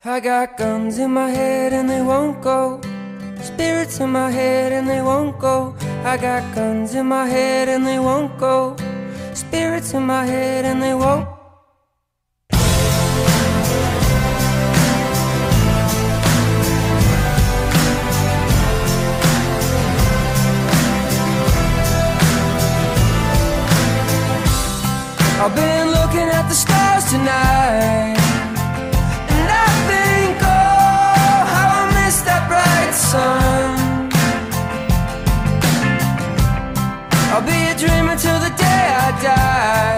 I got guns in my head and they won't go. Spirits in my head and they won't go. I got guns in my head and they won't go. Spirits in my head and they won't. I've been looking at the stars tonight, and I think, oh, how I miss that bright sun. I'll be a dreamer till the day I die.